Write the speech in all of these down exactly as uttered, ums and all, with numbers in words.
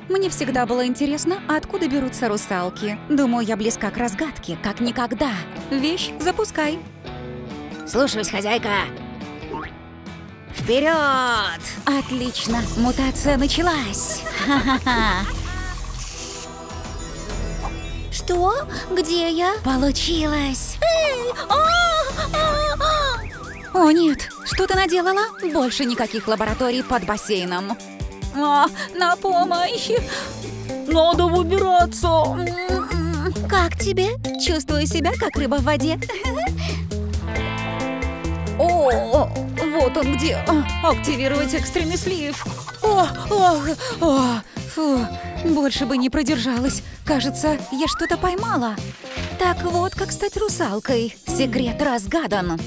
Мне всегда было интересно, откуда берутся русалки. Думаю, я близка к разгадке, как никогда. Вещь запускай. Слушаюсь, хозяйка. Вперед! Отлично, мутация началась. Ха-ха-ха. Что? Где я? Получилось. Эй! А-а-а! О нет, что ты наделала? Больше никаких лабораторий под бассейном. А, на помощь! Надо выбираться! Как тебе? Чувствую себя, как рыба в воде. О, вот он где. Активировать экстренный слив. О, о, о, фу, больше бы не продержалась. Кажется, я что-то поймала. Так вот, как стать русалкой. Секрет разгадан.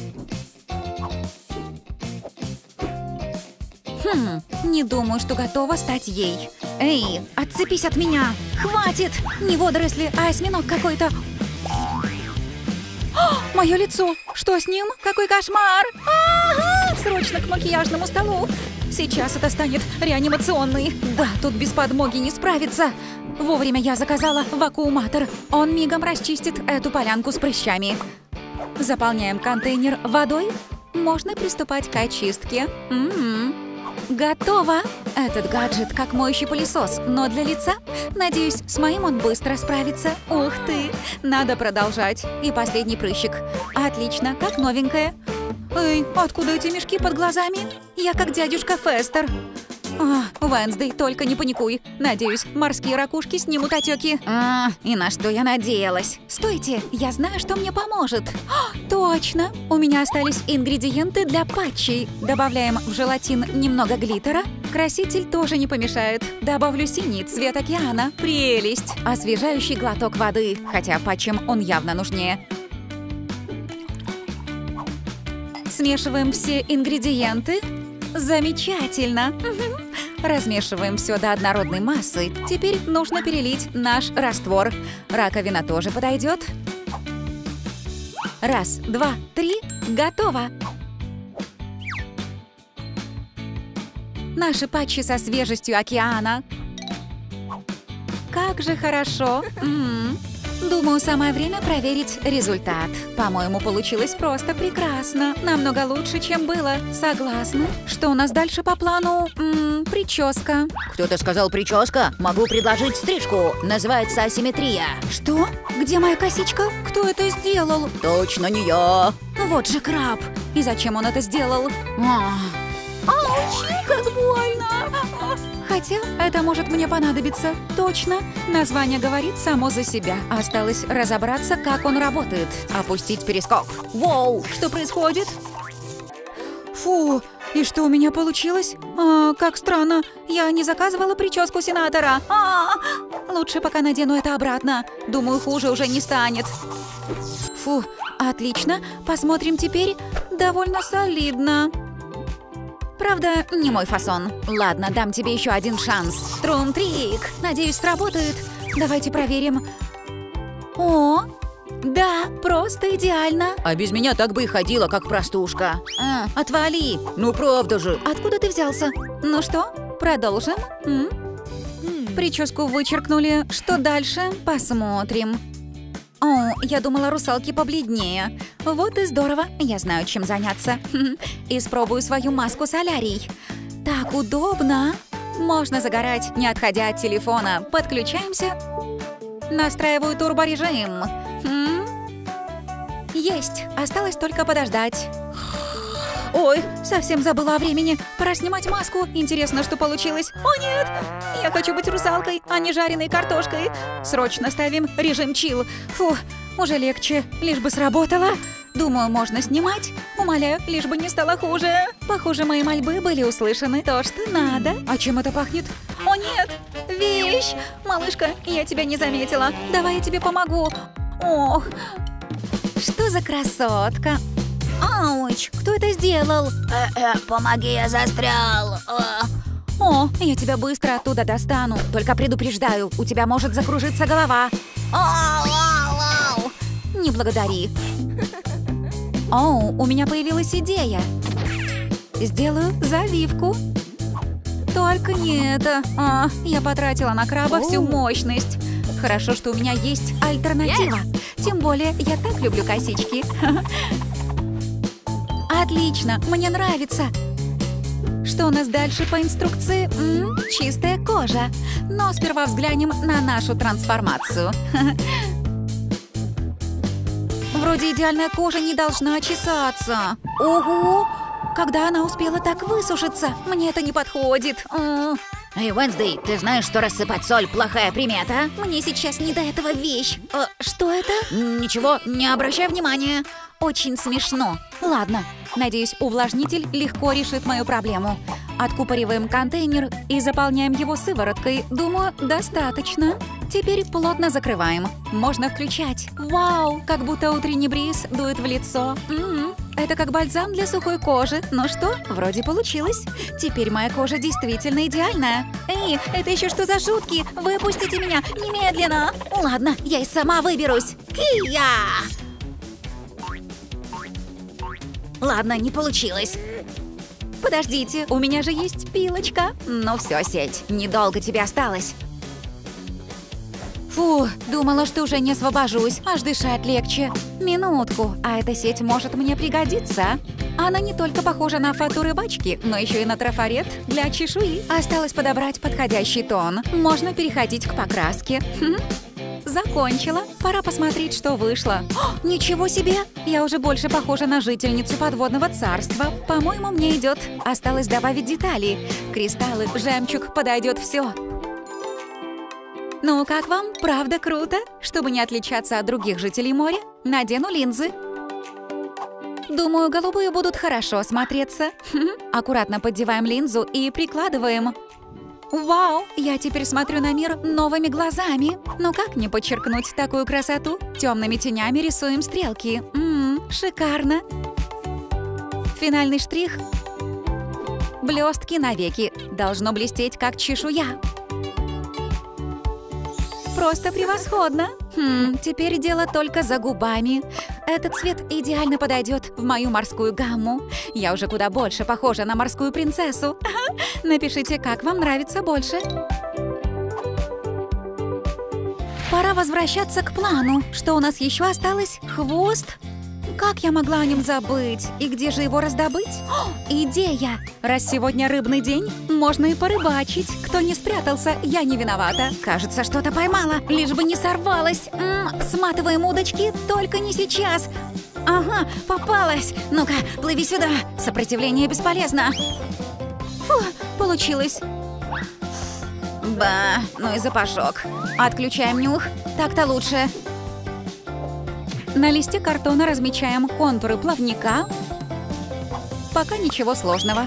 Хм, не думаю, что готова стать ей. Эй, отцепись от меня! Хватит! Не водоросли, а осьминог какой-то. Мое лицо! Что с ним? Какой кошмар! А-а-а! Срочно к макияжному столу! Сейчас это станет реанимационный. Да, тут без подмоги не справиться. Вовремя я заказала вакууматор. Он мигом расчистит эту полянку с прыщами. Заполняем контейнер водой. Можно приступать к очистке. М-м-м. Готово! Этот гаджет как моющий пылесос, но для лица. Надеюсь, с моим он быстро справится. Ух ты! Надо продолжать. И последний прыщик. Отлично, как новенькая. Эй, откуда эти мешки под глазами? Я как дядюшка Фестер. А, Вэнсдей, только не паникуй. Надеюсь, морские ракушки снимут отеки. А, и на что я надеялась? Стойте, я знаю, что мне поможет. А, точно! У меня остались ингредиенты для патчей. Добавляем в желатин немного глиттера. Краситель тоже не помешает. Добавлю синий цвет океана. Прелесть! Освежающий глоток воды. Хотя патчем он явно нужнее. Смешиваем все ингредиенты. Замечательно! Размешиваем все до однородной массы. Теперь нужно перелить наш раствор. Раковина тоже подойдет. Раз, два, три. Готово! Наши патчи со свежестью океана. Как же хорошо! М-м. Думаю, самое время проверить результат. По-моему, получилось просто прекрасно. Намного лучше, чем было. Согласна. Что у нас дальше по плану? М-м, прическа. Кто-то сказал прическа? Могу предложить стрижку. Называется асимметрия. Что? Где моя косичка? Кто это сделал? Точно не я. Вот же краб. И зачем он это сделал? Ауч, как больно. Хотя это может мне понадобиться. Точно. Название говорит само за себя. Осталось разобраться, как он работает. Опустить перископ. Воу, что происходит? Фу, и что у меня получилось? А, как странно. Я не заказывала прическу сенатора. А, лучше пока надену это обратно. Думаю, хуже уже не станет. Фу, отлично. Посмотрим теперь. Довольно солидно. Правда, не мой фасон. Ладно, дам тебе еще один шанс. Трум-трик. Надеюсь, сработает. Давайте проверим. О, да, просто идеально. А без меня так бы и ходила, как простушка. А, отвали. Ну правда же. Откуда ты взялся? Ну что, продолжим? М? Прическу вычеркнули. Что дальше? Посмотрим. О, я думала, русалки побледнее. Вот и здорово, я знаю, чем заняться. Испробую свою маску солярий. Так удобно. Можно загорать, не отходя от телефона. Подключаемся. Настраиваю турборежим. М? Есть, осталось только подождать. Ой, совсем забыла о времени. Пора снимать маску. Интересно, что получилось. О нет, я хочу быть русалкой, а не жареной картошкой. Срочно ставим режим чил. Фу, уже легче, лишь бы сработало. Думаю, можно снимать. Умоляю, лишь бы не стало хуже. Похоже, мои мольбы были услышаны. То, что надо. А чем это пахнет? О нет, вещь. Малышка, я тебя не заметила. Давай я тебе помогу. Ох, что за красотка. Ауч, кто это сделал? Э-э, помоги, я застрял. Э. О, я тебя быстро оттуда достану. Только предупреждаю, у тебя может закружиться голова. Ау, ау, ау. Не благодари. О, у меня появилась идея. Сделаю завивку. Только не это. А, я потратила на краба всю мощность. Хорошо, что у меня есть альтернатива. Тем более, я так люблю косички. Отлично, мне нравится. Что у нас дальше по инструкции? М-м, чистая кожа. Но сперва взглянем на нашу трансформацию. Вроде идеальная кожа не должна чесаться. Ого! Когда она успела так высушиться? Мне это не подходит. М-м. Эй, Уэнсдей, ты знаешь, что рассыпать соль – плохая примета? Мне сейчас не до этого вещь. А, что это? Ничего, не обращай внимания. Очень смешно. Ладно, надеюсь, увлажнитель легко решит мою проблему. Откупориваем контейнер и заполняем его сывороткой. Думаю, достаточно. Теперь плотно закрываем. Можно включать. Вау, как будто утренний бриз дует в лицо. М-м, это как бальзам для сухой кожи. Ну что, вроде получилось. Теперь моя кожа действительно идеальная. Эй, это еще что за шутки? Выпустите меня немедленно. Ладно, я и сама выберусь. Кия! Ладно, не получилось. Подождите, у меня же есть пилочка. Ну все, сеть, недолго тебе осталось. Фу, думала, что уже не освобожусь, аж дышать легче. Минутку, а эта сеть может мне пригодиться. Она не только похожа на фату рыбачки, но еще и на трафарет для чешуи. Осталось подобрать подходящий тон. Можно переходить к покраске. Хм. Закончила. Пора посмотреть, что вышло. О, ничего себе! Я уже больше похожа на жительницу подводного царства. По-моему, мне идет. Осталось добавить детали. Кристаллы, жемчуг, подойдет все. Ну, как вам? Правда круто? Чтобы не отличаться от других жителей моря, надену линзы. Думаю, голубые будут хорошо смотреться. Аккуратно поддеваем линзу и прикладываем. Вау! Я теперь смотрю на мир новыми глазами. Но как не подчеркнуть такую красоту? Темными тенями рисуем стрелки. Ммм, шикарно. Финальный штрих. Блестки навеки. Должно блестеть, как чешуя. Просто превосходно. Хм, теперь дело только за губами. Этот цвет идеально подойдет в мою морскую гамму. Я уже куда больше похожа на морскую принцессу. Напишите, как вам нравится больше. Пора возвращаться к плану. Что у нас еще осталось? Хвост? Как я могла о нем забыть? И где же его раздобыть? О, идея! Раз сегодня рыбный день, можно и порыбачить. Кто не спрятался, я не виновата. Кажется, что-то поймала, лишь бы не сорвалась. М-м, сматываем удочки, только не сейчас. Ага, попалась. Ну-ка, плыви сюда. Сопротивление бесполезно. Фу, получилось. Ба, ну и запашок. Отключаем нюх. Так-то лучше. На листе картона размечаем контуры плавника. Пока ничего сложного.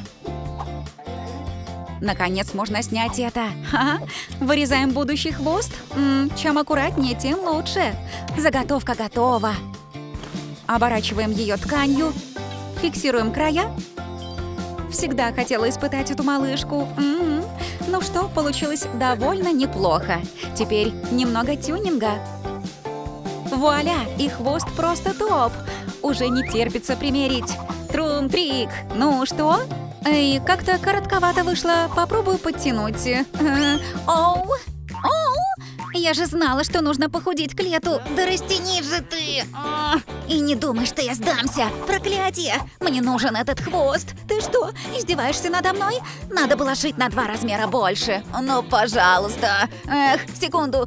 Наконец можно снять это. Ха-ха. Вырезаем будущий хвост. М-м, чем аккуратнее, тем лучше. Заготовка готова. Оборачиваем ее тканью. Фиксируем края. Всегда хотела испытать эту малышку. М-м. Ну что, получилось довольно неплохо. Теперь немного тюнинга. Вуаля! И хвост просто топ! Уже не терпится примерить. Трум-трик! Ну что? Эй, как-то коротковато вышло. Попробую подтянуть. Оу! Оу! Я же знала, что нужно похудеть к лету. Да растянись же ты! И не думай, что я сдамся. Проклятие! Мне нужен этот хвост. Ты что, издеваешься надо мной? Надо было шить на два размера больше. Ну, пожалуйста. Эх, секунду.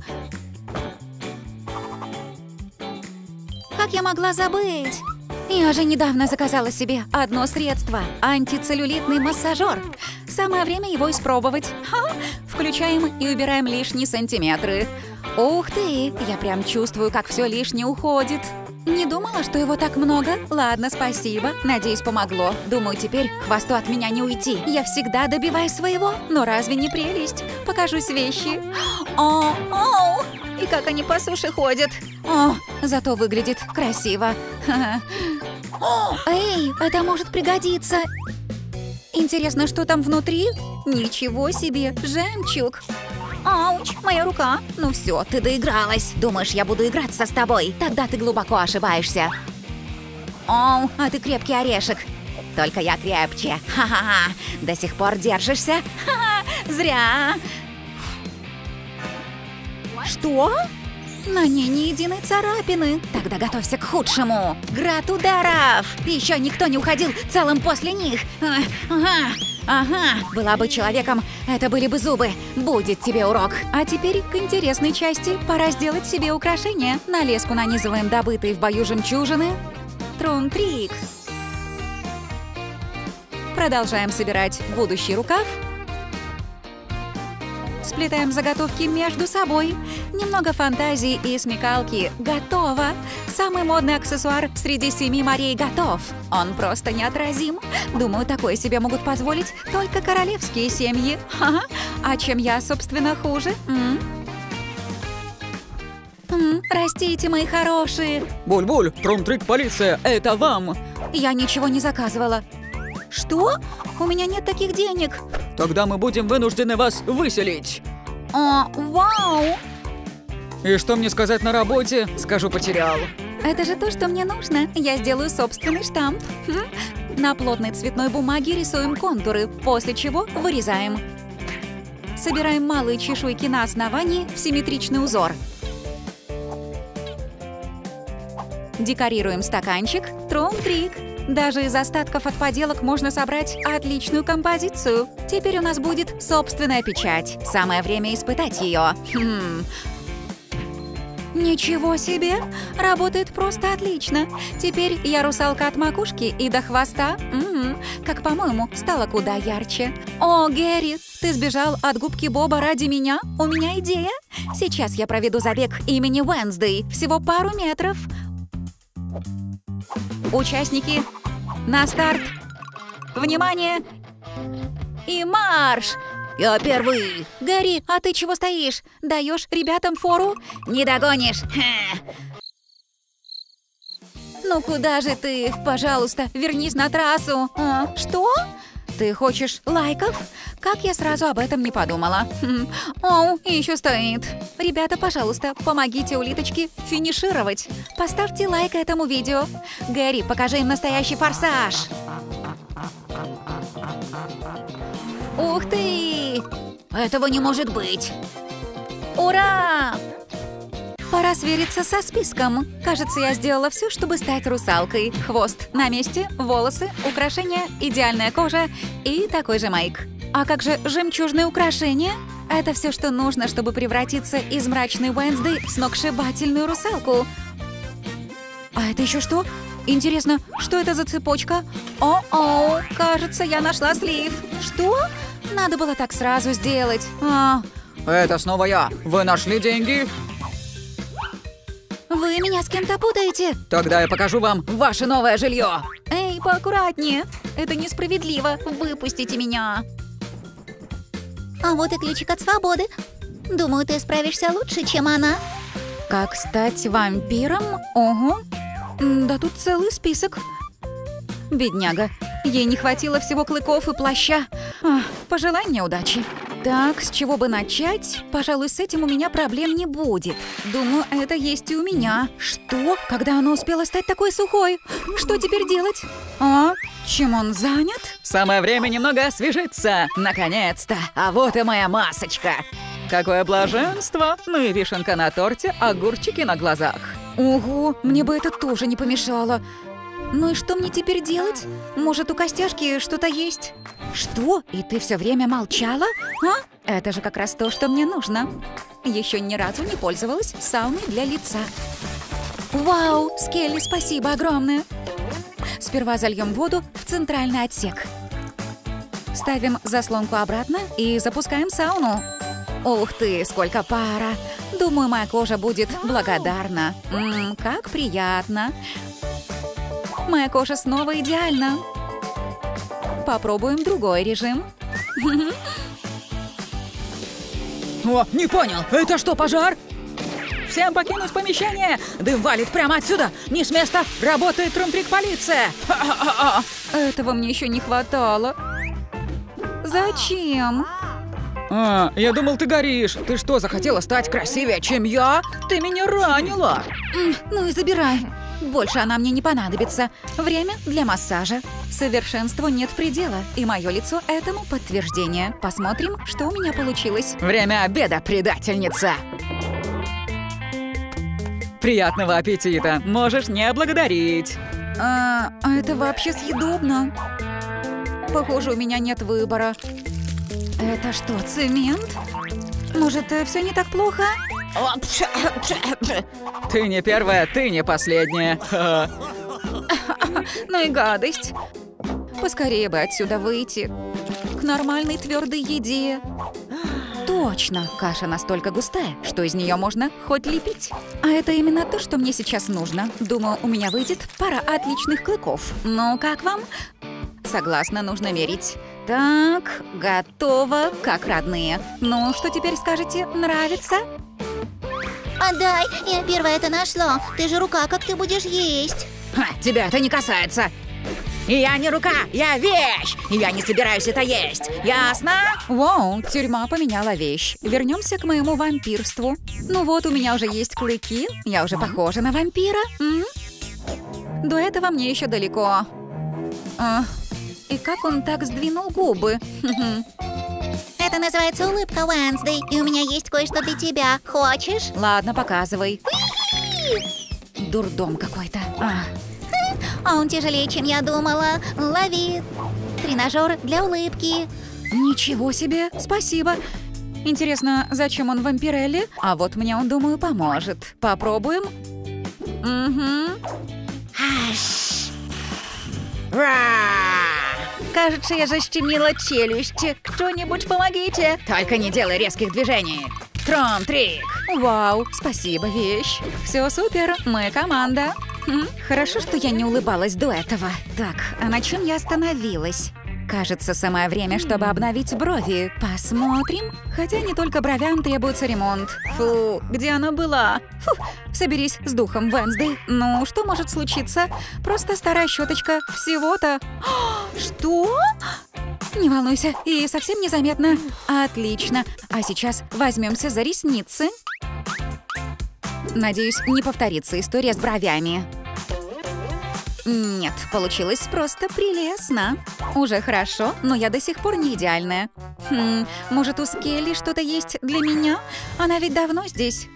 Как я могла забыть? Я же недавно заказала себе одно средство – антицеллюлитный массажер. Самое время его испробовать. Ха! Включаем и убираем лишние сантиметры. Ух ты! Я прям чувствую, как все лишнее уходит. Не думала, что его так много. Ладно, спасибо. Надеюсь, помогло. Думаю, теперь к хвосту от меня не уйти. Я всегда добиваюсь своего. Но разве не прелесть? Покажусь вещи. О, о! И как они по суше ходят. О, зато выглядит красиво. О, эй, это может пригодиться. Интересно, что там внутри? Ничего себе, жемчуг. Ауч, моя рука. Ну все, ты доигралась. Думаешь, я буду играться с тобой? Тогда ты глубоко ошибаешься. Оу, а ты крепкий орешек. Только я крепче. Ха-ха-ха. До сих пор держишься? Ха-ха. Зря. Что? На ней ни единой царапины. Тогда готовься к худшему. Град ударов. Еще никто не уходил целым после них. А, ага, ага. Была бы человеком, это были бы зубы. Будет тебе урок. А теперь к интересной части. Пора сделать себе украшения. На леску нанизываем добытые в бою жемчужины. Трум-трик. Продолжаем собирать будущий рукав. Сплетаем заготовки между собой. Немного фантазии и смекалки. Готово! Самый модный аксессуар среди семи морей готов. Он просто неотразим. Думаю, такое себе могут позволить только королевские семьи. Ха-ха. А чем я, собственно, хуже? М? М, Простите, мои хорошие. Буль-буль, Трум-трик полиция, это вам. Я ничего не заказывала. Что? У меня нет таких денег. Тогда мы будем вынуждены вас выселить. О, вау! И что мне сказать на работе? Скажу, потерял. Это же то, что мне нужно. Я сделаю собственный штамп. Хм. На плотной цветной бумаге рисуем контуры, после чего вырезаем. Собираем малые чешуйки на основании в симметричный узор. Декорируем стаканчик. Трум-трик. Даже из остатков от поделок можно собрать отличную композицию. Теперь у нас будет собственная печать. Самое время испытать ее. Хм. Ничего себе! Работает просто отлично. Теперь я русалка от макушки и до хвоста. М-м, как, по-моему, стало куда ярче. О, Гэри, ты сбежал от губки Боба ради меня? У меня идея. Сейчас я проведу забег имени Уэнсдей. Всего пару метров. Участники, на старт! Внимание! И марш! Я первый! Гэри, а ты чего стоишь? Даешь ребятам фору? Не догонишь! Ха. Ну куда же ты? Пожалуйста, вернись на трассу! А, что? Ты хочешь лайков? Как я сразу об этом не подумала. Хм. О, и еще стоит. Ребята, пожалуйста, помогите улиточке финишировать. Поставьте лайк этому видео. Гэри, покажи им настоящий форсаж. Ух ты! Этого не может быть. Ура! Пора свериться со списком. Кажется, я сделала все, чтобы стать русалкой. Хвост на месте, волосы, украшения, идеальная кожа и такой же майк. А как же жемчужные украшения? Это все, что нужно, чтобы превратиться из мрачной Уэнсдей в сногсшибательную русалку. А это еще что? Интересно, что это за цепочка? О-оу, кажется, я нашла слив. Что? Надо было так сразу сделать. А. Это снова я. Вы нашли деньги? Вы меня с кем-то путаете? Тогда я покажу вам ваше новое жилье. Эй, поаккуратнее. Это несправедливо. Выпустите меня. А вот и ключик от свободы. Думаю, ты справишься лучше, чем она. Как стать вампиром? Ого. Да тут целый список. Бедняга. Ей не хватило всего клыков и плаща. Ах, пожелай мне удачи. Так, с чего бы начать? Пожалуй, с этим у меня проблем не будет. Думаю, это есть и у меня. Что? Когда она успела стать такой сухой? Что теперь делать? А? Чем он занят? Самое время немного освежиться. Наконец-то. А вот и моя масочка. Какое блаженство. Ну и вишенка на торте, огурчики на глазах. Ого, мне бы это тоже не помешало. Ну и что мне теперь делать? Может, у Костяшки что-то есть? Что? И ты все время молчала? А? Это же как раз то, что мне нужно. Еще ни разу не пользовалась сауной для лица. Вау, Скелли, спасибо огромное. Сперва зальем воду в центральный отсек. Ставим заслонку обратно и запускаем сауну. Ух ты, сколько пара. Думаю, моя кожа будет благодарна. Ммм, как приятно. Моя кожа снова идеальна. Попробуем другой режим. О, не понял, это что, пожар? Всем покинуть помещение! Дым валит прямо отсюда! Не с места! Работает Трум-трик полиция! Ха-ха-ха-ха. Этого мне еще не хватало. Зачем? А, я думал, ты горишь. Ты что, захотела стать красивее, чем я? Ты меня ранила. Ну и забирай. Больше она мне не понадобится. Время для массажа. Совершенству нет предела, и мое лицо этому подтверждение. Посмотрим, что у меня получилось. Время обеда, предательница! Приятного аппетита! Можешь не благодарить. А, а это вообще съедобно. Похоже, у меня нет выбора. Это что, цемент? Может, все не так плохо? Ты не первая, ты не последняя. Ну и гадость. Поскорее бы отсюда выйти. К нормальной твердой еде. Точно, каша настолько густая, что из нее можно хоть лепить. А это именно то, что мне сейчас нужно. Думаю, у меня выйдет пара отличных клыков. Ну, как вам? Согласна, нужно мерить. Так, готово, как родные. Ну, что теперь скажете? Нравится? Отдай, я первая это нашла. Ты же рука, как ты будешь есть? Ха, тебя это не касается. Я не рука, я вещь. И я не собираюсь это есть. Ясно? Вау, тюрьма поменяла вещь. Вернемся к моему вампирству. Ну вот, у меня уже есть клыки. Я уже похожа на вампира. М? До этого мне еще далеко. А, и как он так сдвинул губы? Это называется улыбка, Уэнсдей. И у меня есть кое-что для тебя. Хочешь? Ладно, показывай. Дурдом какой-то. А. А он тяжелее, чем я думала. Лови. Тренажер для улыбки. Ничего себе, спасибо. Интересно, зачем он вампирелли? А вот мне он, думаю, поможет. Попробуем. Угу. Кажется, я защемила челюсти. Кто-нибудь помогите. Только не делай резких движений. Тром-трик. Вау, спасибо, вещь. Все супер, мы команда. Хм, хорошо, что я не улыбалась до этого. Так, а на чем я остановилась? Кажется, самое время, чтобы обновить брови. Посмотрим. Хотя не только бровям требуется ремонт. Фу, где она была? Фу, соберись с духом, Уэнсдей. Ну, что может случиться? Просто старая щеточка. Всего-то. Что? Не волнуйся, и совсем незаметно. Отлично. А сейчас возьмемся за ресницы. Надеюсь, не повторится история с бровями. Нет, получилось просто прелестно. Уже хорошо, но я до сих пор не идеальная. Хм, может, у Скелли что-то есть для меня? Она ведь давно здесь.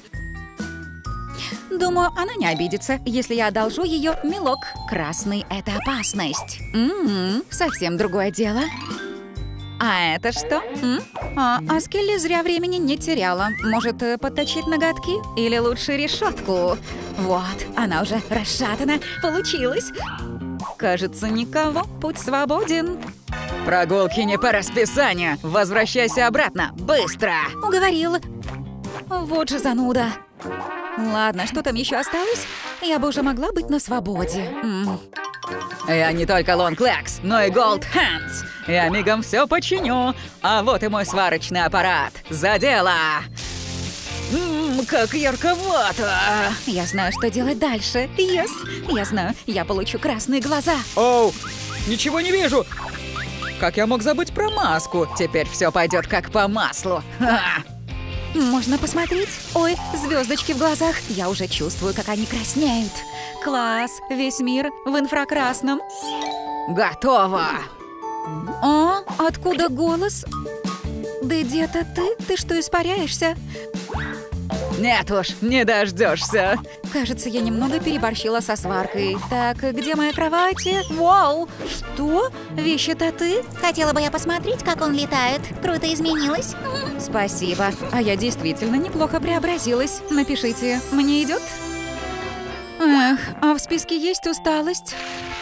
Думаю, она не обидится, если я одолжу ее мелок. Красный — это опасность. М-м, совсем другое дело. А это что? М? А, а Скелли зря времени не теряла. Может, подточить ноготки? Или лучше решетку? Вот, она уже расшатана. Получилось. Кажется, никого. Путь свободен. Прогулки не по расписанию. Возвращайся обратно. Быстро. Уговорил. Вот же зануда. Ладно, что там еще осталось? Я бы уже могла быть на свободе. М. Я не только Long Legs, но и Gold Hands. Я мигом все починю. А вот и мой сварочный аппарат. За дело! Ммм, как ярковато! Я знаю, что делать дальше. Yes. Я знаю, я получу красные глаза. Оу, ничего не вижу. Как я мог забыть про маску? Теперь все пойдет как по маслу. Ха! Можно посмотреть? Ой, звездочки в глазах. Я уже чувствую, как они краснеют. Класс, весь мир в инфракрасном. Готово! А, откуда голос? Да где-то ты? Ты что, испаряешься? Нет уж, не дождешься. Кажется, я немного переборщила со сваркой. Так, где моя кровать? Вау! Что? Вещь это ты? Хотела бы я посмотреть, как он летает. Круто изменилась. Спасибо. А я действительно неплохо преобразилась. Напишите, мне идет? Эх, а в списке есть усталость?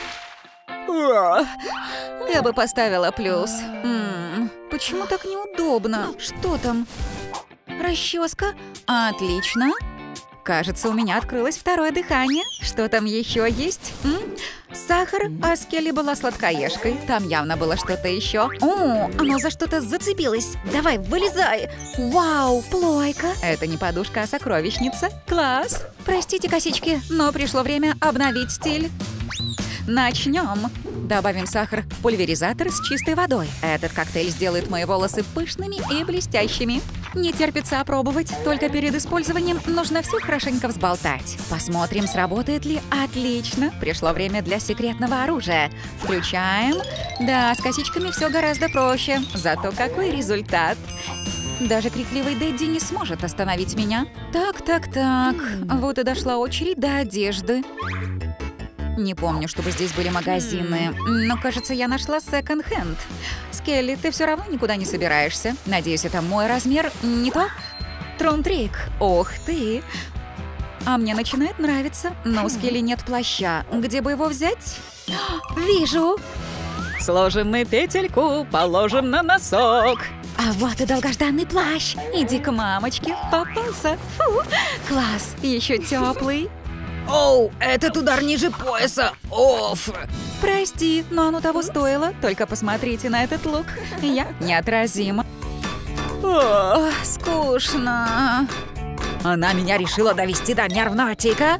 Я бы поставила плюс. М-м, почему так неудобно? Что там? Расческа? Отлично. Кажется, у меня открылось второе дыхание. Что там еще есть? М? Сахар, а Скелли была сладкоежкой. Там явно было что-то еще. О, оно за что-то зацепилось. Давай, вылезай. Вау, плойка. Это не подушка, а сокровищница. Класс. Простите, косички, но пришло время обновить стиль. Начнем. Добавим сахар в пульверизатор с чистой водой. Этот коктейль сделает мои волосы пышными и блестящими. Не терпится опробовать, только перед использованием нужно все хорошенько взболтать. Посмотрим, сработает ли. Отлично. Пришло время для секретного оружия. Включаем. Да, с косичками все гораздо проще. Зато какой результат. Даже крикливый Дэдди не сможет остановить меня. Так, так, так. Вот и дошла очередь до одежды. Не помню, чтобы здесь были магазины, но, кажется, я нашла секонд-хенд. Скелли, ты все равно никуда не собираешься. Надеюсь, это мой размер, не то? Трон-трик. Ох ты! А мне начинает нравиться, но у Скелли нет плаща. Где бы его взять? Вижу! Сложим мы петельку, положим на носок. А вот и долгожданный плащ. Иди к мамочке, попался. Фу, класс, еще теплый. Оу, этот удар ниже пояса. Оф. Прости, но оно того стоило. Только посмотрите на этот лук. Я неотразима. О, скучно. Она меня решила довести до нервного тика.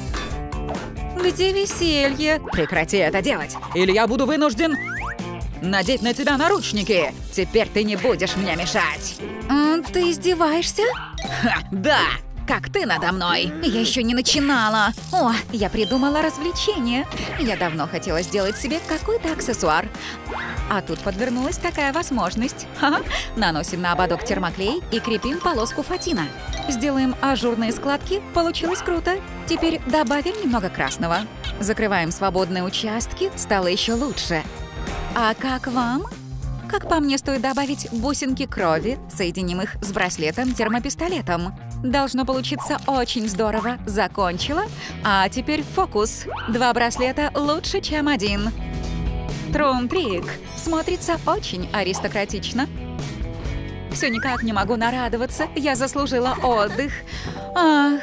Где веселье? Прекрати это делать, или я буду вынужден надеть на тебя наручники. Теперь ты не будешь мне мешать. М, Ты издеваешься? Ха, да, как ты надо мной. Я еще не начинала. О, я придумала развлечение. Я давно хотела сделать себе какой-то аксессуар. А тут подвернулась такая возможность. Ха-ха. Наносим на ободок термоклей и крепим полоску фатина. Сделаем ажурные складки. Получилось круто. Теперь добавим немного красного. Закрываем свободные участки. Стало еще лучше. А как вам? Как по мне, стоит добавить бусинки крови, соединим их с браслетом-термопистолетом. Должно получиться очень здорово. Закончила. А теперь фокус. Два браслета лучше, чем один. Трон-трик. Смотрится очень аристократично. Все никак не могу нарадоваться. Я заслужила отдых. Ах.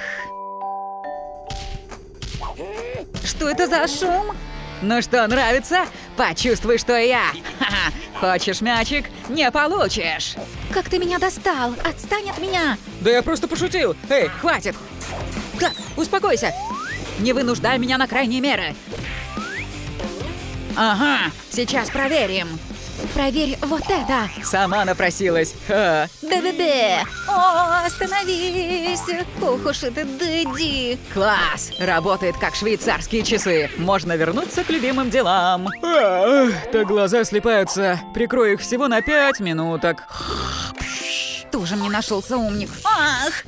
Что это за шум? Ну что, нравится? Почувствуй, что я. Ха-ха. Хочешь мячик? Не получишь. Как ты меня достал? Отстань от меня. Да я просто пошутил. Эй, хватит. Так, успокойся. Не вынуждай меня на крайние меры. Ага, сейчас проверим. Проверь вот это. Сама напросилась. Ха. Да-да-да. О, остановись. Ох уж это Дэдди. Класс! Работает как швейцарские часы. Можно вернуться к любимым делам. Ах, так глаза слипаются. Прикрою их всего на пять минуток. Тоже мне нашелся умник. Ах!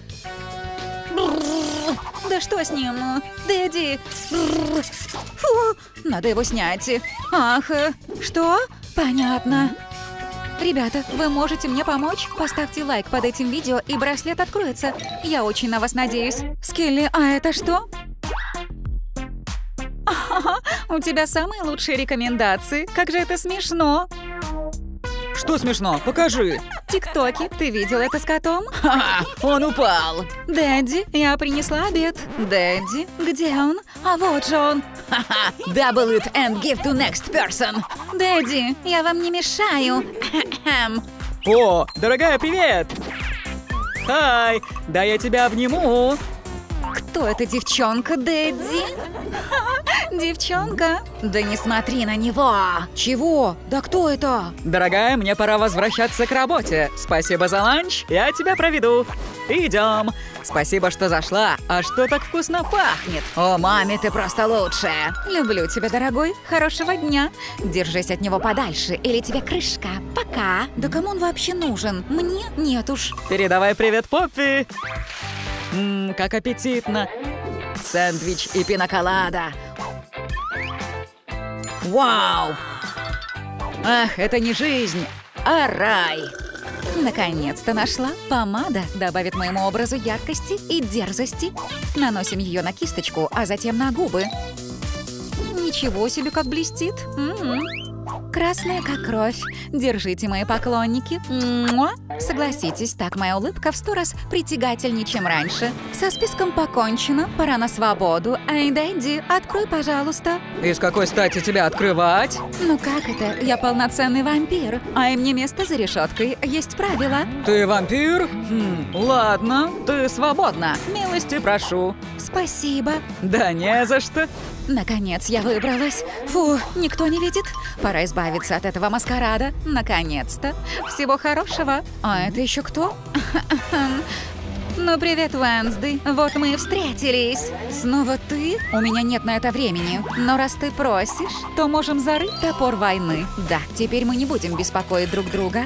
Да что с ним? Дэдди! Фу! Надо его снять. Ах, что? Понятно. Ребята, вы можете мне помочь? Поставьте лайк под этим видео, и браслет откроется. Я очень на вас надеюсь. Скелли, а это что? Ага, у тебя самые лучшие рекомендации. Как же это смешно. Что смешно? Покажи. Тиктоки, ты видел это с котом? Ха-ха, он упал. Дэдди, я принесла обед. Дэдди, где он? А вот же он. Ха-ха, double it and give to next person. Дэдди, я вам не мешаю. О, дорогая, привет. Хай, да я тебя обниму. Кто эта девчонка, Дэдди? Девчонка? Да не смотри на него. Чего? Да кто это? Дорогая, мне пора возвращаться к работе. Спасибо за ланч, я тебя проведу. Идем. Спасибо, что зашла. А что так вкусно пахнет? О, маме, ты просто лучшая. Люблю тебя, дорогой. Хорошего дня. Держись от него подальше, или тебе крышка. Пока. Да кому он вообще нужен? Мне? Нет уж. Передавай привет, Поппи. Ммм, как аппетитно. Сэндвич и пинаколада. Вау! Ах, это не жизнь, а рай. Наконец-то нашла. Помада добавит моему образу яркости и дерзости. Наносим ее на кисточку, а затем на губы. Ничего себе, как блестит. М-м. Красная, как кровь. Держите, мои поклонники. Муа. Согласитесь, так моя улыбка в сто раз притягательнее, чем раньше. Со списком покончено, пора на свободу. Эй, Дэдди, открой, пожалуйста. И с какой стати тебя открывать? Ну как это? Я полноценный вампир, а им не место за решеткой. Есть правила. Ты вампир? Хм, ладно, ты свободна. Милости прошу. Спасибо. Да не за что. Наконец я выбралась. Фу, никто не видит. Пора избавиться от этого маскарада. Наконец-то. Всего хорошего. А это еще кто? Ну, привет, Уэнсдей. Вот мы и встретились. Снова ты? У меня нет на это времени. Но раз ты просишь, то можем зарыть топор войны. Да, теперь мы не будем беспокоить друг друга.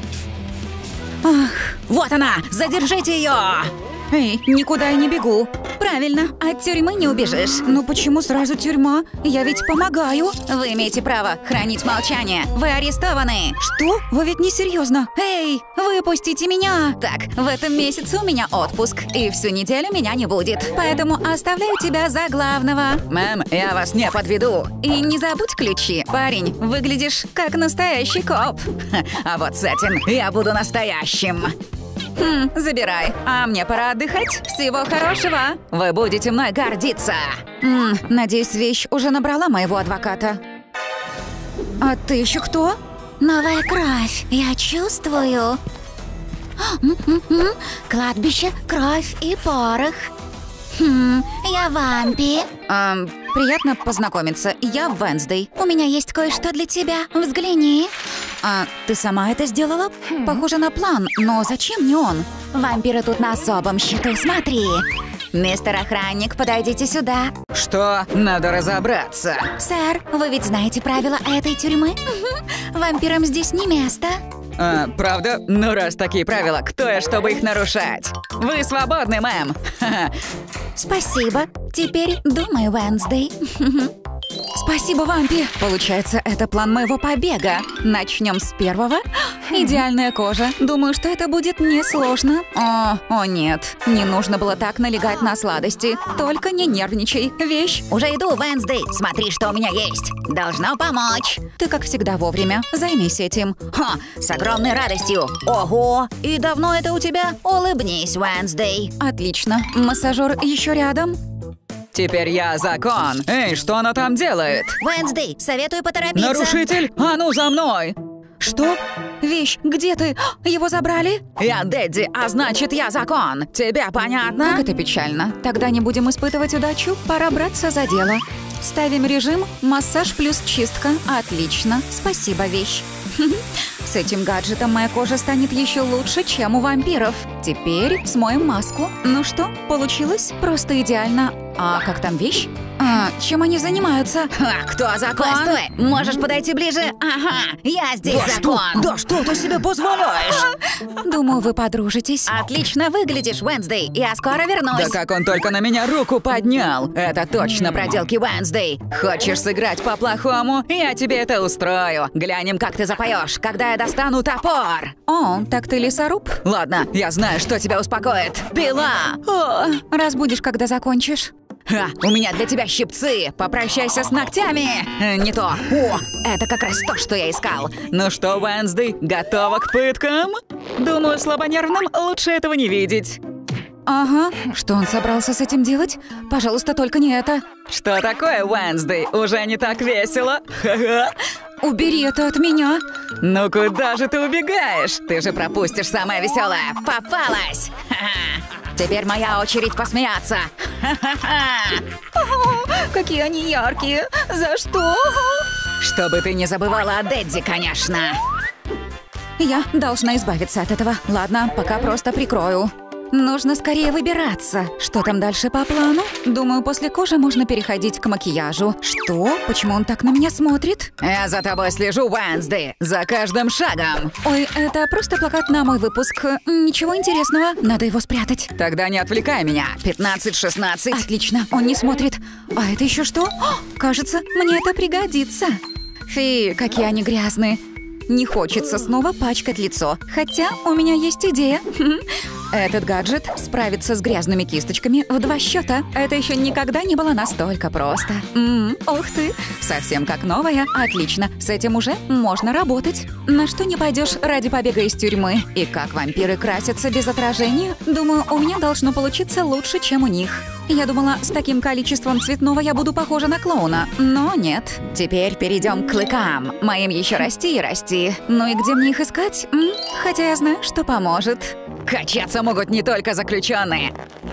Ах, вот она! Задержите ее! Эй, никуда я не бегу. Правильно, от тюрьмы не убежишь. Ну почему сразу тюрьма? Я ведь помогаю. Вы имеете право хранить молчание. Вы арестованы. Что? Вы ведь не серьезно. Эй, выпустите меня. Так, в этом месяце у меня отпуск, и всю неделю меня не будет. Поэтому оставляю тебя за главного. Мэм, я вас не подведу. И не забудь ключи. Парень, выглядишь как настоящий коп. А вот с этим я буду настоящим. Хм, забирай. А мне пора отдыхать. Всего хорошего. Вы будете мной гордиться. М, надеюсь, вещь уже набрала моего адвоката. А ты еще кто? Новая кровь. Я чувствую. М-м-м. Кладбище, кровь и порох. Хм, я вампи. Эм, приятно познакомиться. Я Уэнсдей. У меня есть кое-что для тебя. Взгляни. А ты сама это сделала? Похоже на план, но зачем мне он? Вампиры тут на особом счету, смотри. Мистер охранник, подойдите сюда. Что? Надо разобраться. Сэр, вы ведь знаете правила этой тюрьмы? Угу. Вампирам здесь не место. А, правда? Ну, раз такие правила, кто я, чтобы их нарушать? Вы свободны, мэм. Спасибо. Теперь думай, Уэнсдей. Спасибо, вампи. Получается, это план моего побега. Начнем с первого. Идеальная кожа. Думаю, что это будет несложно. О, о нет. Не нужно было так налегать на сладости. Только не нервничай. Вещь. Уже иду, Уэнсдей. Смотри, что у меня есть. Должно помочь. Ты, как всегда, вовремя. Займись этим. Ха, с огромной радостью. Ого, и давно это у тебя? Улыбнись, Уэнсдей. Отлично. Массажер еще рядом. Теперь я закон. Эй, что она там делает? Уэнсдей, советую поторопиться. Нарушитель? А ну за мной! Что? Вещь, где ты? Его забрали? Я Дэдди, а значит, я закон. Тебе понятно? Как это печально. Тогда не будем испытывать удачу. Пора браться за дело. Ставим режим массаж плюс чистка. Отлично. Спасибо, вещь. С этим гаджетом моя кожа станет еще лучше, чем у вампиров. Теперь смоем маску. Ну что, получилось? Просто идеально. А как там вещь? А, чем они занимаются? Ха, кто закон? Постой, можешь подойти ближе? Ага, я здесь да закон. Что? Да что ты себе позволяешь? Думаю, вы подружитесь. Отлично выглядишь, Уэнсдей. Я скоро вернусь. Да как он только на меня руку поднял. Это точно проделки Уэнсдей. Хочешь сыграть по-плохому? Я тебе это устрою. Глянем, как ты запоешь, когда я достану топор. О, так ты лесоруб? Ладно, я знаю, что тебя успокоит. Пила! О, разбудишь, когда закончишь. Ха, у меня для тебя щипцы. Попрощайся с ногтями. Э, не то. О, это как раз то, что я искал. Ну что, Уэнсдей, готова к пыткам? Думаю, слабонервным лучше этого не видеть. Ага. Что он собрался с этим делать? Пожалуйста, только не это. Что такое, Уэнсдей? Уже не так весело? Ха-ха. Убери это от меня. Ну куда же ты убегаешь? Ты же пропустишь самое веселое. Попалась! Ха-ха. Теперь моя очередь посмеяться. Какие они яркие. За что? Чтобы ты не забывала о Дэдди, конечно. Я должна избавиться от этого. Ладно, пока просто прикрою. Нужно скорее выбираться. Что там дальше по плану? Думаю, после кожи можно переходить к макияжу. Что? Почему он так на меня смотрит? Я за тобой слежу, Уэнсдей, за каждым шагом. Ой, это просто плакат на мой выпуск. Ничего интересного. Надо его спрятать. Тогда не отвлекай меня. пятнадцать шестнадцать. Отлично, он не смотрит. А это еще что? О, кажется, мне это пригодится. Фи, какие они грязные. Не хочется снова пачкать лицо. Хотя у меня есть идея. Этот гаджет справится с грязными кисточками в два счета. Это еще никогда не было настолько просто. М-м, ух ты, совсем как новая. Отлично, с этим уже можно работать. На что не пойдешь ради побега из тюрьмы. И как вампиры красятся без отражения, думаю, у меня должно получиться лучше, чем у них. Я думала, с таким количеством цветного я буду похожа на клоуна, но нет. Теперь перейдем к клыкам. Моим еще расти и расти. Ну и где мне их искать? М? Хотя я знаю, что поможет. Качаться могут не только заключенные.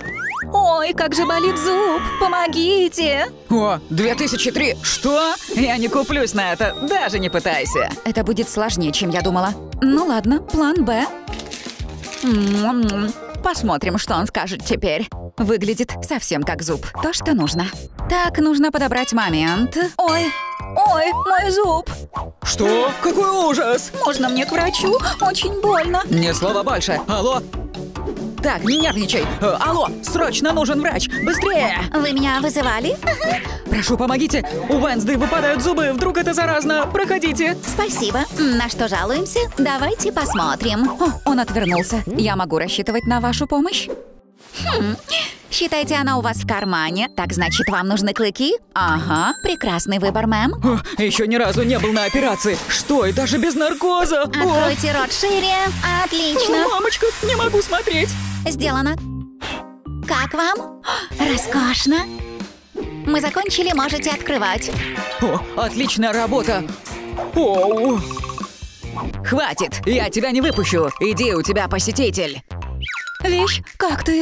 Ой, как же болит зуб! Помогите! О, две тысячи три! Что? Я не куплюсь на это, даже не пытайся. Это будет сложнее, чем я думала. Ну ладно, план Б. М-м-м. Посмотрим, что он скажет теперь. Выглядит совсем как зуб. То, что нужно. Так, нужно подобрать момент. Ой, ой, мой зуб. Что? Какой ужас! Можно мне к врачу? Очень больно. Ни слова больше. Алло? Так, не нервничай. Э, алло, срочно нужен врач. Быстрее! Вы меня вызывали? Прошу, помогите. У Вэнсдей выпадают зубы. Вдруг это заразно. Проходите. Спасибо. На что жалуемся? Давайте посмотрим. О, он отвернулся. Я могу рассчитывать на вашу помощь? Хм. Считайте, она у вас в кармане. Так значит, вам нужны клыки? Ага, прекрасный выбор, мэм. О, еще ни разу не был на операции. Что, и даже без наркоза? Откройте рот шире. Отлично. О, мамочка, не могу смотреть. Сделано. Как вам? Роскошно. Мы закончили, можете открывать. О, отличная работа. Оу. Хватит, я тебя не выпущу. Иди, у тебя посетитель. Вещь, как ты?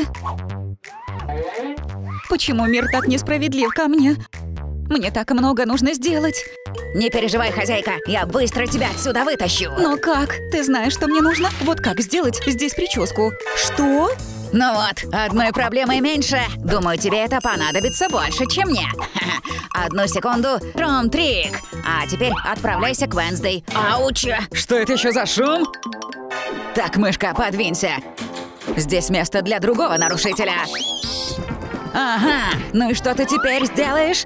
Почему мир так несправедлив ко мне? Мне так много нужно сделать. Не переживай, хозяйка, я быстро тебя отсюда вытащу. Но как? Ты знаешь, что мне нужно? Вот как сделать здесь прическу? Что? Ну вот, одной проблемой меньше. Думаю, тебе это понадобится больше, чем мне. Одну секунду. Трум-трик. А теперь отправляйся к Вэнсдей. Ауч! Что это еще за шум? Так, мышка, подвинься. Здесь место для другого нарушителя. Ага, ну и что ты теперь сделаешь?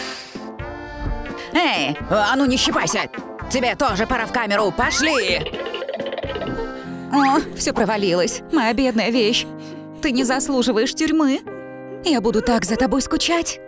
Эй, а ну не щипайся. Тебе тоже пора в камеру, пошли. О, все провалилось. Моя бедная вещь. Ты не заслуживаешь тюрьмы. Я буду так за тобой скучать.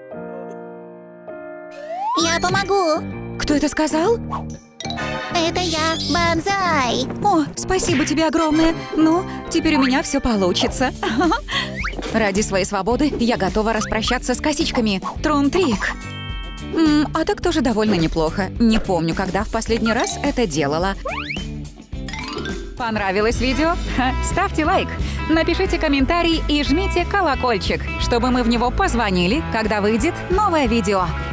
Я помогу. Кто это сказал? Это я, Банзай. О, спасибо тебе огромное. Ну, теперь у меня все получится. Ради своей свободы я готова распрощаться с косичками. Трум-трик. М, а так тоже довольно неплохо. Не помню, когда в последний раз это делала. Понравилось видео? Ха, ставьте лайк, напишите комментарий и жмите колокольчик, чтобы мы в него позвонили, когда выйдет новое видео.